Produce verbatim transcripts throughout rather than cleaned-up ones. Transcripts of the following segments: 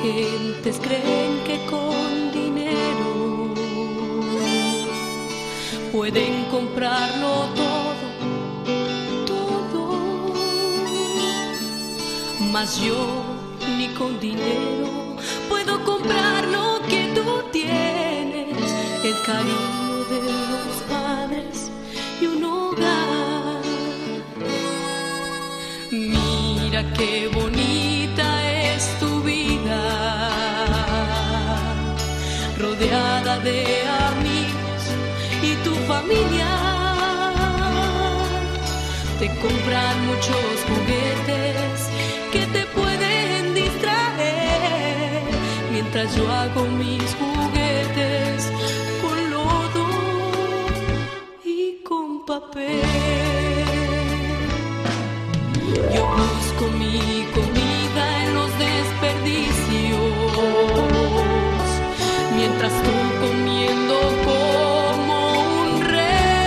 gentes creen que con dinero pueden comprarlo todo, todo, mas yo ni con dinero puedo comprar lo que tú tienes, el cariño de los padres y un hogar. Mira qué bonita es tu vida, rodeada de amigos y tu familia. Te compran muchos juguetes que te pueden distraer, mientras yo hago mis juguetes con lodo y con papel. Yo busco mi comida en los desperdicios, mientras tú comiendo como un rey,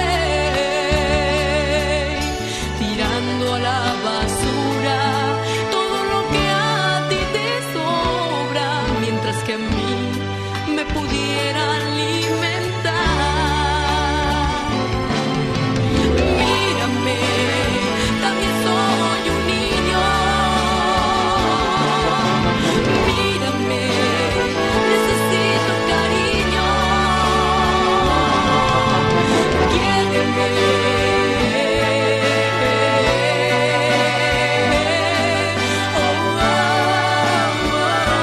tirando a la basura todo lo que a ti te sobra, mientras que a mí me pudiera alimentar. Mírame, también soy un niño. Mírame, necesito cariño. Quiéreme. Oh, oh, oh.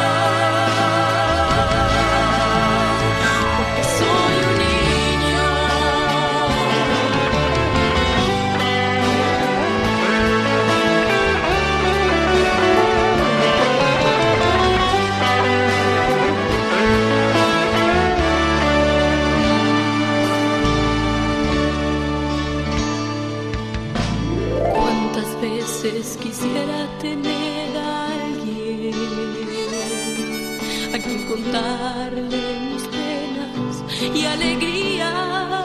Porque soy un niño. ¿Cuántas veces quisiera tener a alguien a quien contarle mis penas y alegrías?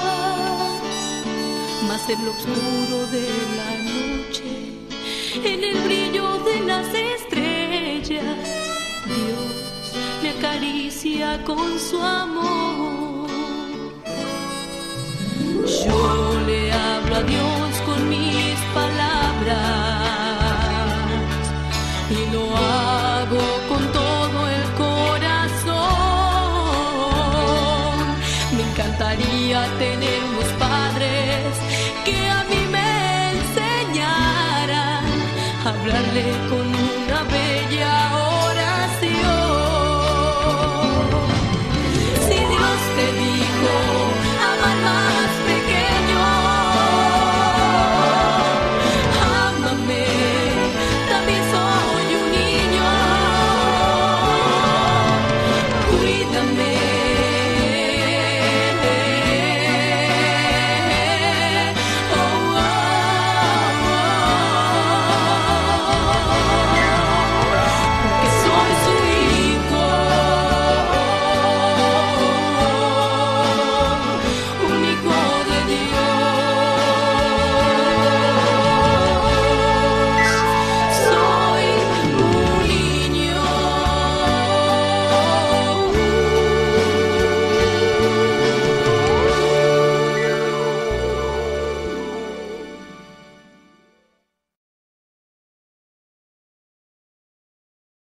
Mas en lo oscuro de la noche, en el brillo de las estrellas, Dios me acaricia con su amor. Yo le hablo a Dios con mis palabras y lo hago con todo el corazón. Me encantaría tener unos padres que a mí me enseñaran a hablarle con